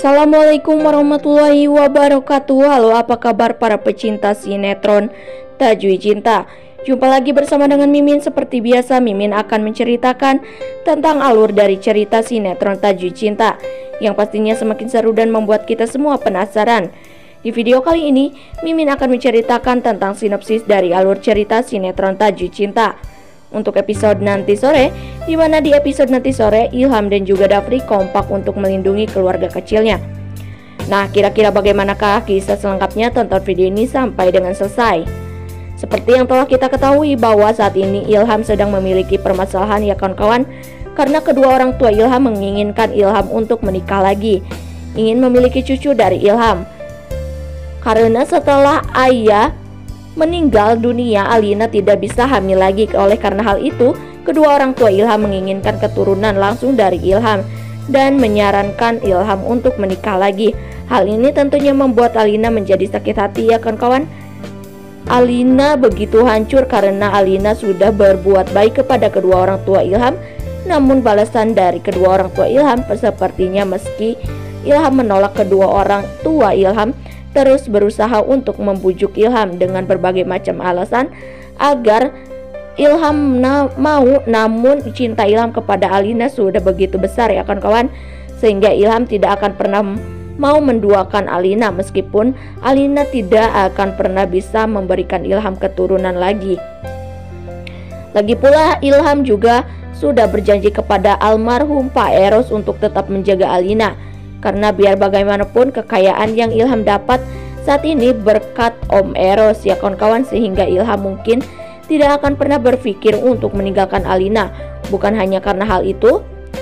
Assalamualaikum warahmatullahi wabarakatuh. Halo, apa kabar para pecinta sinetron Tajui Cinta? Jumpa lagi bersama dengan Mimin. Seperti biasa, Mimin akan menceritakan tentang alur dari cerita sinetron Tajui Cinta yang pastinya semakin seru dan membuat kita semua penasaran. Di video kali ini, Mimin akan menceritakan tentang sinopsis dari alur cerita sinetron Tajui Cinta untuk episode nanti sore, di mana di episode nanti sore Ilham dan juga Dafri kompak untuk melindungi keluarga kecilnya. Nah, kira-kira bagaimanakah kisah selengkapnya? Tonton video ini sampai dengan selesai. Seperti yang telah kita ketahui bahwa saat ini Ilham sedang memiliki permasalahan ya kawan-kawan, karena kedua orang tua Ilham menginginkan Ilham untuk menikah lagi, ingin memiliki cucu dari Ilham. Karena setelah ayah meninggal dunia, Alina tidak bisa hamil lagi. Oleh karena hal itu, kedua orang tua Ilham menginginkan keturunan langsung dari Ilham dan menyarankan Ilham untuk menikah lagi. Hal ini tentunya membuat Alina menjadi sakit hati ya kawan-kawan. Alina begitu hancur karena Alina sudah berbuat baik kepada kedua orang tua Ilham. Namun balasan dari kedua orang tua Ilham sepertinya meski Ilham menolak, kedua orang tua Ilham terus berusaha untuk membujuk Ilham dengan berbagai macam alasan agar Ilham mau. Namun cinta Ilham kepada Alina sudah begitu besar ya kawan-kawan, sehingga Ilham tidak akan pernah mau menduakan Alina, meskipun Alina tidak akan pernah bisa memberikan Ilham keturunan lagi. Lagi pula Ilham juga sudah berjanji kepada almarhum Pak Eros untuk tetap menjaga Alina, karena biar bagaimanapun kekayaan yang Ilham dapat saat ini berkat Om Eros ya kawan-kawan, sehingga Ilham mungkin tidak akan pernah berpikir untuk meninggalkan Alina. Bukan hanya karena hal itu,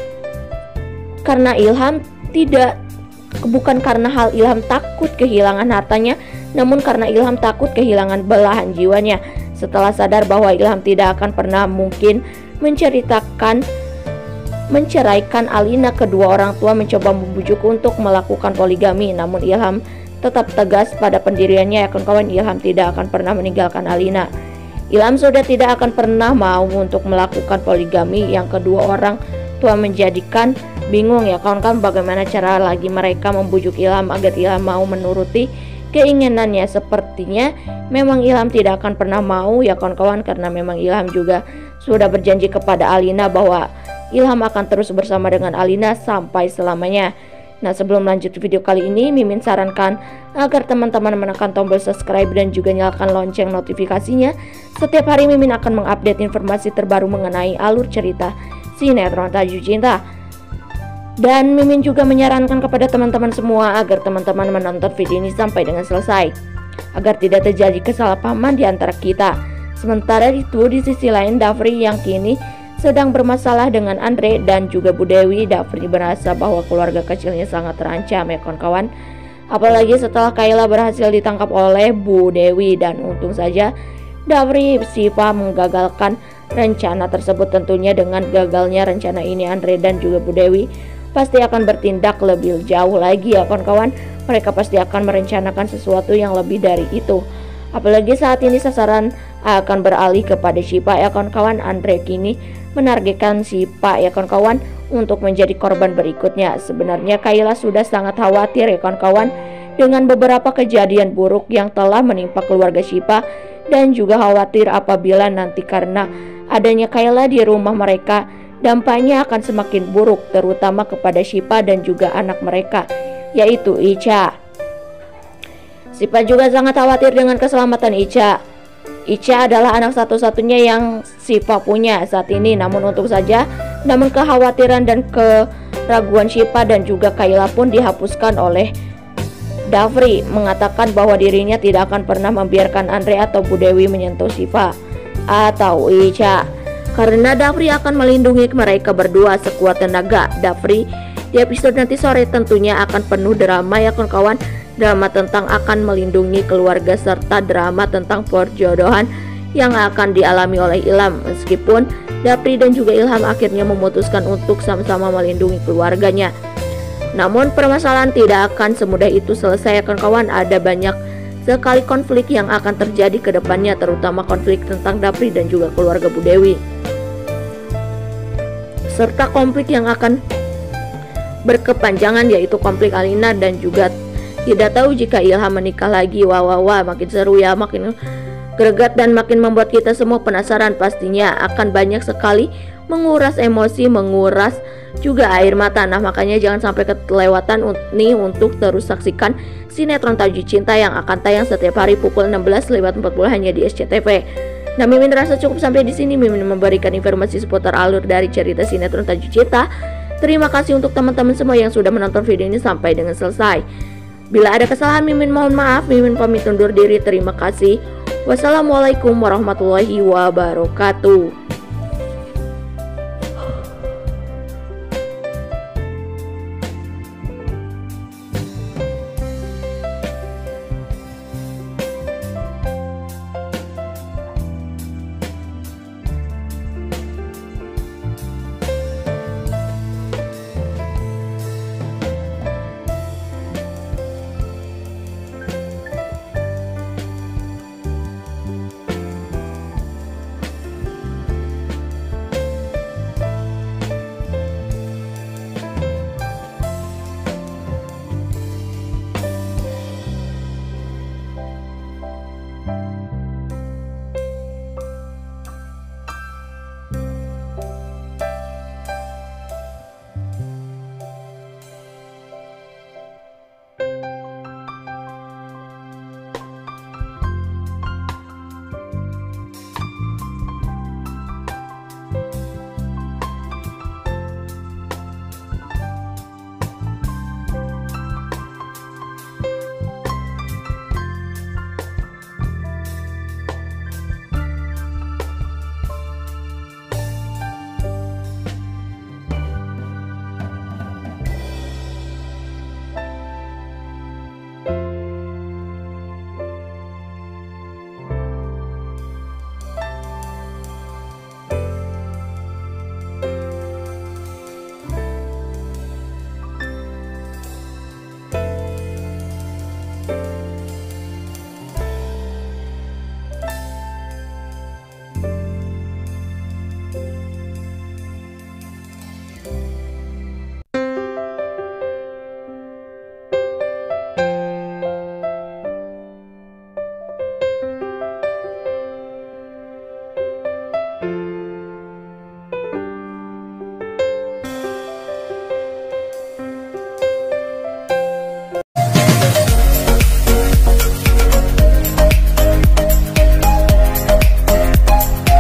bukan karena hal Ilham takut kehilangan hartanya, namun karena Ilham takut kehilangan belahan jiwanya. Setelah sadar bahwa Ilham tidak akan pernah mungkin menceraikan Alina, kedua orang tua mencoba membujuk untuk melakukan poligami. Namun Ilham tetap tegas pada pendiriannya ya kawan-kawan. Ilham tidak akan pernah meninggalkan Alina. Ilham sudah tidak akan pernah mau untuk melakukan poligami. Yang kedua orang tua menjadikan bingung ya kawan-kawan, bagaimana cara lagi mereka membujuk Ilham agar Ilham mau menuruti keinginannya. Sepertinya memang Ilham tidak akan pernah mau ya kawan-kawan, karena memang Ilham juga sudah berjanji kepada Alina bahwa Ilham akan terus bersama dengan Alina sampai selamanya. Nah, sebelum lanjut video kali ini, Mimin sarankan agar teman-teman menekan tombol subscribe dan juga nyalakan lonceng notifikasinya. Setiap hari Mimin akan mengupdate informasi terbaru mengenai alur cerita sinetron Tajui Cinta. Dan Mimin juga menyarankan kepada teman-teman semua agar teman-teman menonton video ini sampai dengan selesai, agar tidak terjadi kesalahpahaman di antara kita. Sementara itu, di sisi lain Dafri yang kini sedang bermasalah dengan Andre dan juga Bu Dewi. Dafri merasa bahwa keluarga kecilnya sangat terancam ya kawan-kawan, apalagi setelah Kayla berhasil ditangkap oleh Bu Dewi. Dan untung saja Dafri Siva menggagalkan rencana tersebut. Tentunya dengan gagalnya rencana ini, Andre dan juga Bu Dewi pasti akan bertindak lebih jauh lagi ya kawan-kawan. Mereka pasti akan merencanakan sesuatu yang lebih dari itu. Apalagi saat ini sasaran akan beralih kepada Siva ya kawan-kawan. Andre kini menargetkan Siva ya kawan-kawan untuk menjadi korban berikutnya. Sebenarnya Kayla sudah sangat khawatir ya kawan-kawan dengan beberapa kejadian buruk yang telah menimpa keluarga Siva, dan juga khawatir apabila nanti karena adanya Kayla di rumah mereka, dampaknya akan semakin buruk, terutama kepada Siva dan juga anak mereka, yaitu Ica. Siva juga sangat khawatir dengan keselamatan Ica. Ica adalah anak satu-satunya yang Siva punya saat ini. Namun kekhawatiran dan keraguan Siva dan juga Kayla pun dihapuskan oleh Dafri, mengatakan bahwa dirinya tidak akan pernah membiarkan Andre atau Bu Dewi menyentuh Siva atau Ica, karena Dafri akan melindungi mereka berdua sekuat tenaga. Dafri di episode nanti sore tentunya akan penuh drama ya kawan-kawan. Drama tentang akan melindungi keluarga serta drama tentang perjodohan yang akan dialami oleh Ilham. Meskipun Dafri dan juga Ilham akhirnya memutuskan untuk sama-sama melindungi keluarganya, namun permasalahan tidak akan semudah itu selesai ya kawan-kawan. Ada banyak sekali konflik yang akan terjadi ke depannya, terutama konflik tentang Dafri dan juga keluarga Bu Dewi, serta konflik yang akan berkepanjangan, yaitu konflik Alina dan juga tidak tahu jika Ilham menikah lagi. Wah, makin seru ya, makin greget dan makin membuat kita semua penasaran. Pastinya akan banyak sekali menguras emosi, menguras juga air mata. Nah, makanya jangan sampai kelewatan nih untuk terus saksikan sinetron Tajuk Cinta yang akan tayang setiap hari pukul 16.40 hanya di SCTV. Nah, Mimin rasa cukup sampai di sini. Mimin memberikan informasi seputar alur dari cerita sinetron Tajuk Cinta. Terima kasih untuk teman-teman semua yang sudah menonton video ini sampai dengan selesai. Bila ada kesalahan, Mimin mohon maaf. Mimin pamit undur diri. Terima kasih. Wassalamualaikum warahmatullahi wabarakatuh.